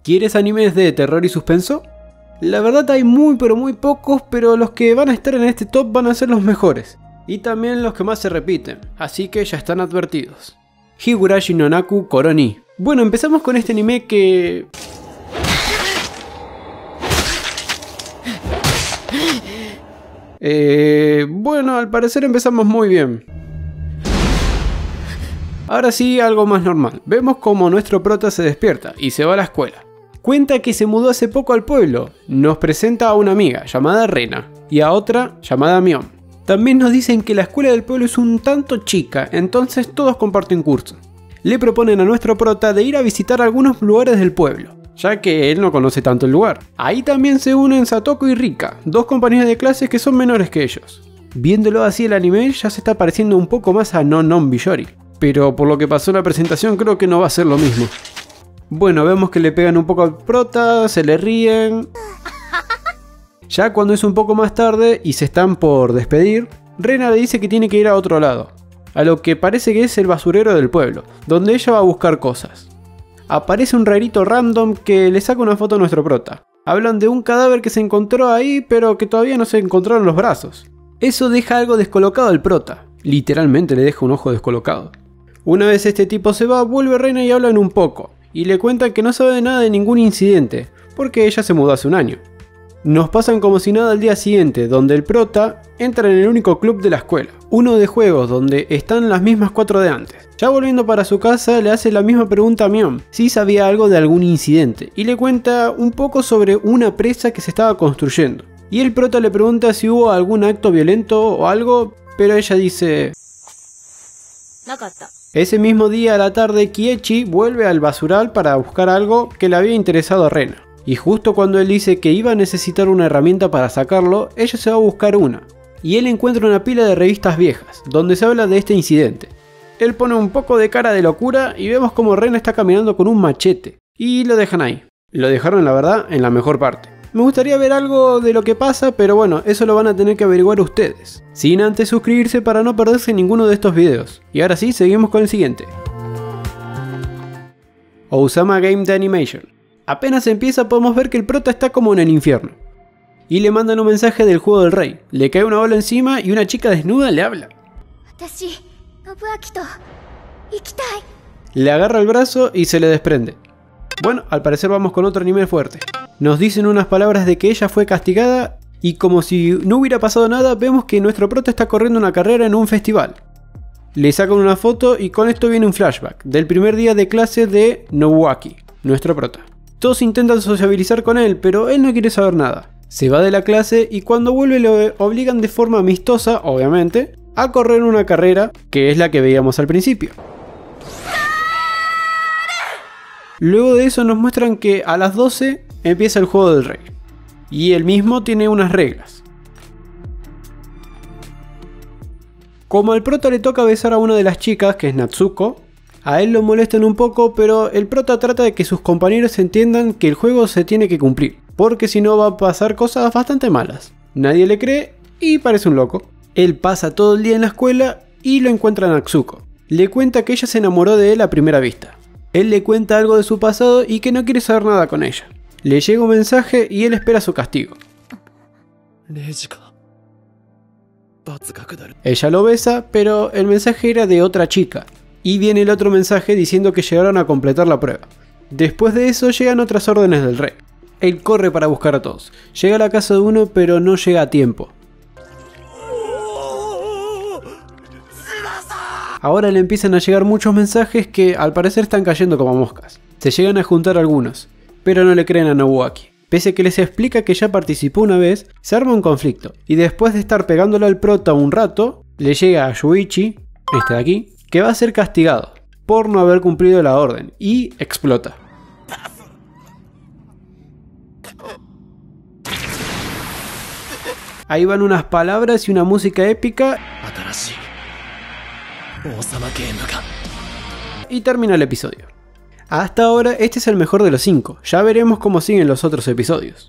¿Quieres animes de terror y suspenso? La verdad hay muy pero muy pocos, pero los que van a estar en este top van a ser los mejores. Y también los que más se repiten, así que ya están advertidos. Higurashi no Naku Koroni. Bueno, empezamos con este anime que... Bueno, al parecer empezamos muy bien. Ahora sí, algo más normal. Vemos como nuestro prota se despierta y se va a la escuela. Cuenta que se mudó hace poco al pueblo. Nos presenta a una amiga llamada Rena y a otra llamada Mion. También nos dicen que la escuela del pueblo es un tanto chica, entonces todos comparten curso. Le proponen a nuestro prota de ir a visitar algunos lugares del pueblo, ya que él no conoce tanto el lugar. Ahí también se unen Satoko y Rika, dos compañeros de clase que son menores que ellos. Viéndolo así el anime ya se está pareciendo un poco más a No Non Biyori, pero por lo que pasó en la presentación creo que no va a ser lo mismo. Bueno, vemos que le pegan un poco al prota, se le ríen. Ya cuando es un poco más tarde y se están por despedir, Rena le dice que tiene que ir a otro lado, a lo que parece que es el basurero del pueblo, donde ella va a buscar cosas. Aparece un rarito random que le saca una foto a nuestro prota. Hablan de un cadáver que se encontró ahí, pero que todavía no se encontraron los brazos. Eso deja algo descolocado al prota, literalmente le deja un ojo descolocado. Una vez este tipo se va, vuelve Rena y hablan un poco, y le cuentan que no sabe nada de ningún incidente, porque ella se mudó hace un año. Nos pasan como si nada al día siguiente, donde el prota entra en el único club de la escuela, uno de juegos donde están las mismas 4 de antes. Ya volviendo para su casa le hace la misma pregunta a Mion, si sabía algo de algún incidente, y le cuenta un poco sobre una presa que se estaba construyendo. Y el prota le pregunta si hubo algún acto violento o algo, pero ella dice... Ese mismo día a la tarde Kiechi vuelve al basural para buscar algo que le había interesado a Rena. Y justo cuando él dice que iba a necesitar una herramienta para sacarlo, ella se va a buscar una. Y él encuentra una pila de revistas viejas, donde se habla de este incidente. Él pone un poco de cara de locura y vemos como Rena está caminando con un machete. Y lo dejan ahí. Lo dejaron, la verdad, en la mejor parte. Me gustaría ver algo de lo que pasa, pero bueno, eso lo van a tener que averiguar ustedes. Sin antes suscribirse para no perderse ninguno de estos videos. Y ahora sí, seguimos con el siguiente. Osama Game The Animation. Apenas empieza podemos ver que el prota está como en el infierno. Y le mandan un mensaje del juego del rey. Le cae una ola encima y una chica desnuda le habla. Le agarra el brazo y se le desprende. Bueno, al parecer vamos con otro anime fuerte. Nos dicen unas palabras de que ella fue castigada y como si no hubiera pasado nada vemos que nuestro prota está corriendo una carrera en un festival. Le sacan una foto y con esto viene un flashback del primer día de clase de Nobuaki, nuestro prota. Todos intentan sociabilizar con él, pero él no quiere saber nada. Se va de la clase y cuando vuelve lo obligan de forma amistosa, obviamente, a correr una carrera, que es la que veíamos al principio. Luego de eso nos muestran que a las 12 empieza el juego del rey. Y el mismo tiene unas reglas. Como al prota le toca besar a una de las chicas, que es Natsuko, a él lo molestan un poco, pero el prota trata de que sus compañeros entiendan que el juego se tiene que cumplir, porque si no va a pasar cosas bastante malas. Nadie le cree y parece un loco. Él pasa todo el día en la escuela y lo encuentra Natsuko. Le cuenta que ella se enamoró de él a primera vista. Él le cuenta algo de su pasado y que no quiere saber nada con ella. Le llega un mensaje y él espera su castigo. Ella lo besa, pero el mensaje era de otra chica. Y viene el otro mensaje diciendo que llegaron a completar la prueba. Después de eso llegan otras órdenes del rey. Él corre para buscar a todos. Llega a la casa de uno pero no llega a tiempo. Ahora le empiezan a llegar muchos mensajes que al parecer están cayendo como moscas. Se llegan a juntar algunos, pero no le creen a Nobuaki. Pese a que les explica que ya participó una vez, se arma un conflicto. Y después de estar pegándole al prota un rato, le llega a Shuichi, este de aquí, que va a ser castigado por no haber cumplido la orden y explota. Ahí van unas palabras y una música épica y termina el episodio. Hasta ahora este es el mejor de los 5, ya veremos cómo siguen los otros episodios.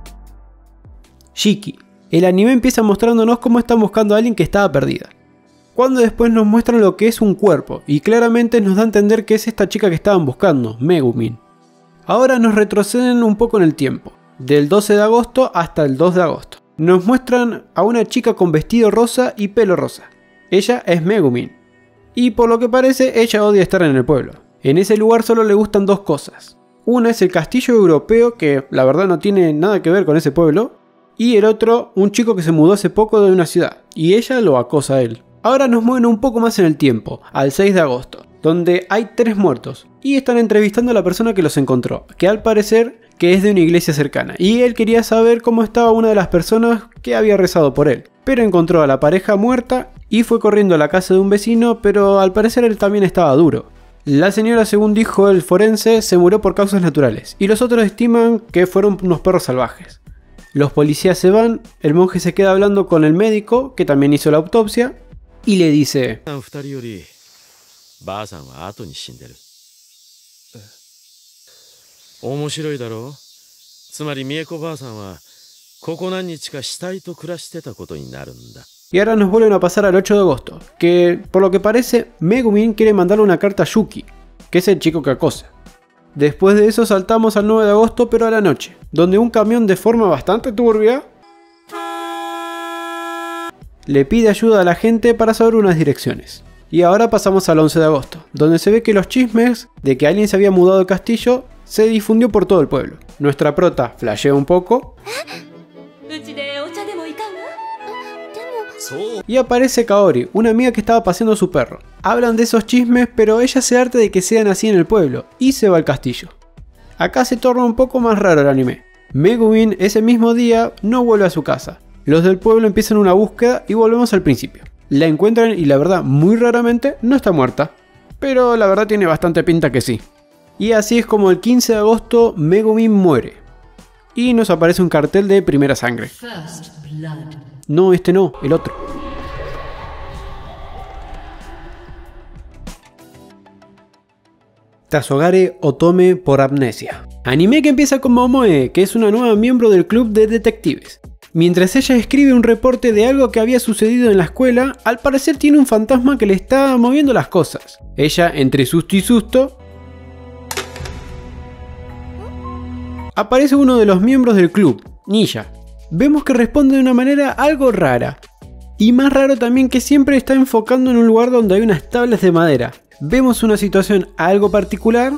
Shiki. El anime empieza mostrándonos cómo están buscando a alguien que estaba perdida. cuando después nos muestran lo que es un cuerpo, y claramente nos da a entender que es esta chica que estaban buscando, Megumin. Ahora nos retroceden un poco en el tiempo, del 12 de agosto hasta el 2 de agosto. Nos muestran a una chica con vestido rosa y pelo rosa. Ella es Megumin, y por lo que parece ella odia estar en el pueblo. En ese lugar solo le gustan dos cosas. Una es el castillo europeo, que la verdad no tiene nada que ver con ese pueblo, y el otro, un chico que se mudó hace poco de una ciudad, y ella lo acosa a él. Ahora nos mueven un poco más en el tiempo, al 6 de agosto, donde hay 3 muertos, y están entrevistando a la persona que los encontró, que al parecer que es de una iglesia cercana, y él quería saber cómo estaba una de las personas que había rezado por él, pero encontró a la pareja muerta y fue corriendo a la casa de un vecino, pero al parecer él también estaba duro. La señora, según dijo el forense, se murió por causas naturales, y los otros estiman que fueron unos perros salvajes. Los policías se van, el monje se queda hablando con el médico, que también hizo la autopsia, y le dice: y ahora nos vuelven a pasar al 8 de agosto, que por lo que parece Megumin quiere mandarle una carta a Yuki, que es el chico que acosa. Después de eso saltamos al 9 de agosto, pero a la noche, donde un camión de forma bastante turbia le pide ayuda a la gente para saber unas direcciones. Y ahora pasamos al 11 de agosto, donde se ve que los chismes de que alguien se había mudado al castillo se difundió por todo el pueblo. Nuestra prota flashea un poco y aparece Kaori, una amiga que estaba paseando a su perro. Hablan de esos chismes, pero ella se harta de que sean así en el pueblo y se va al castillo. Acá se torna un poco más raro el anime. Megumin ese mismo día no vuelve a su casa. Los del pueblo empiezan una búsqueda y volvemos al principio. La encuentran y la verdad muy raramente no está muerta, pero la verdad tiene bastante pinta que sí. Y así es como el 15 de agosto Megumin muere. Y nos aparece un cartel de Primera Sangre. No, este no, el otro. Tasogare Otome por amnesia. Anime que empieza con Momoe, que es una nueva miembro del club de detectives. Mientras ella escribe un reporte de algo que había sucedido en la escuela, al parecer tiene un fantasma que le está moviendo las cosas. Ella, entre susto y susto, aparece uno de los miembros del club, Nisha. Vemos que responde de una manera algo rara. Y más raro también que siempre está enfocando en un lugar donde hay unas tablas de madera. Vemos una situación algo particular.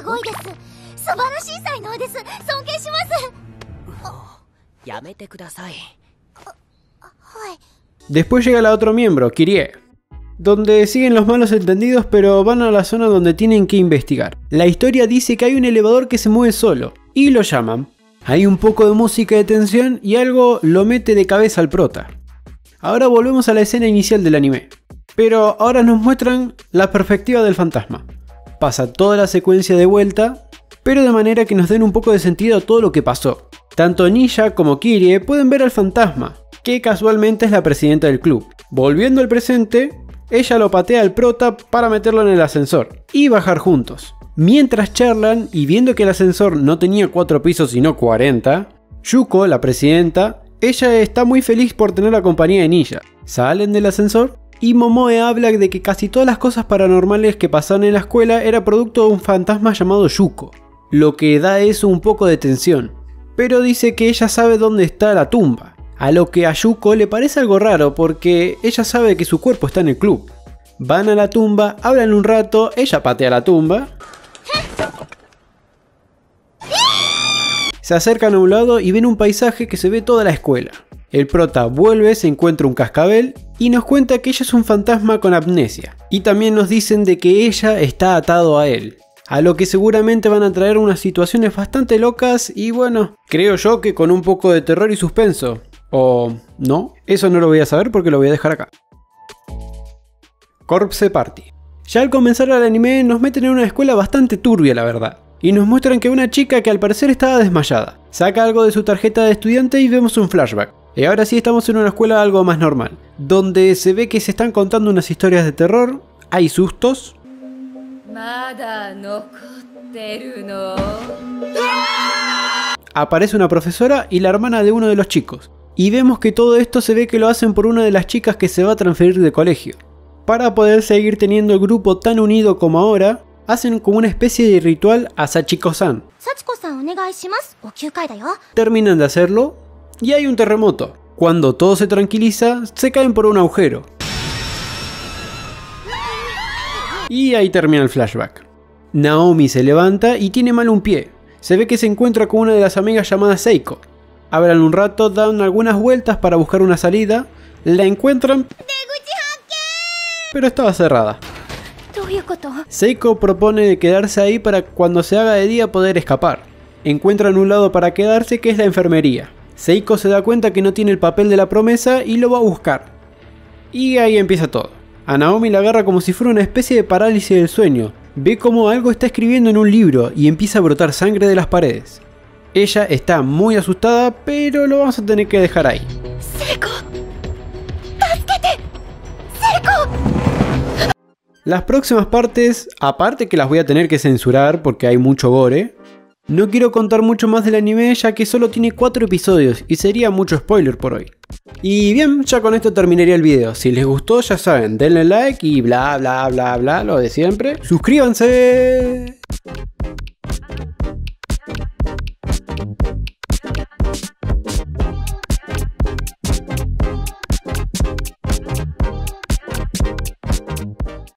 Después llega la otro miembro, Kirie, donde siguen los malos entendidos, pero van a la zona donde tienen que investigar. La historia dice que hay un elevador que se mueve solo, y lo llaman. Hay un poco de música de tensión y algo lo mete de cabeza al prota. Ahora volvemos a la escena inicial del anime, pero ahora nos muestran la perspectiva del fantasma. Pasa toda la secuencia de vuelta, pero de manera que nos den un poco de sentido a todo lo que pasó. Tanto Nisha como Kirie pueden ver al fantasma, que casualmente es la presidenta del club. Volviendo al presente, ella lo patea al prota para meterlo en el ascensor y bajar juntos. Mientras charlan y viendo que el ascensor no tenía 4 pisos sino 40, Yuko, la presidenta, ella está muy feliz por tener la compañía de Nisha. Salen del ascensor y Momoe habla de que casi todas las cosas paranormales que pasaban en la escuela era producto de un fantasma llamado Yuko, lo que da eso un poco de tensión. Pero dice que ella sabe dónde está la tumba, a lo que a Yuko le parece algo raro porque ella sabe que su cuerpo está en el club. Van a la tumba, hablan un rato, ella patea la tumba, se acercan a un lado y ven un paisaje que se ve toda la escuela. El prota vuelve, se encuentra un cascabel y nos cuenta que ella es un fantasma con amnesia. Y también nos dicen de que ella está atado a él. A lo que seguramente van a traer unas situaciones bastante locas y bueno, creo yo que con un poco de terror y suspenso. ¿O no? Eso no lo voy a saber porque lo voy a dejar acá. Corpse Party. Ya al comenzar el anime nos meten en una escuela bastante turbia, la verdad. Y nos muestran que una chica que al parecer estaba desmayada saca algo de su tarjeta de estudiante y vemos un flashback. Y ahora sí estamos en una escuela algo más normal, donde se ve que se están contando unas historias de terror, hay sustos. Aparece una profesora y la hermana de uno de los chicos. Y vemos que todo esto se ve que lo hacen por una de las chicas que se va a transferir de colegio. para poder seguir teniendo el grupo tan unido como ahora, hacen como una especie de ritual a Sachiko-san. Terminan de hacerlo y hay un terremoto. Cuando todo se tranquiliza, se caen por un agujero. Y ahí termina el flashback. Naomi se levanta y tiene mal un pie. Se ve que se encuentra con una de las amigas llamada Seiko. Hablan un rato, dan algunas vueltas para buscar una salida, la encuentran, pero estaba cerrada. Seiko propone quedarse ahí para cuando se haga de día poder escapar. Encuentran un lado para quedarse que es la enfermería. Seiko se da cuenta que no tiene el papel de la promesa y lo va a buscar. Y ahí empieza todo. A Naomi la agarra como si fuera una especie de parálisis del sueño. Ve como algo está escribiendo en un libro y empieza a brotar sangre de las paredes. Ella está muy asustada, pero lo vamos a tener que dejar ahí. ¡Seiko! ¡Tásquete! ¡Seiko! Las próximas partes, aparte que las voy a tener que censurar porque hay mucho gore, no quiero contar mucho más del anime ya que solo tiene 4 episodios y sería mucho spoiler por hoy. Y bien, ya con esto terminaría el video. Si les gustó ya saben, denle like y bla bla bla bla, lo de siempre. ¡Suscríbanse!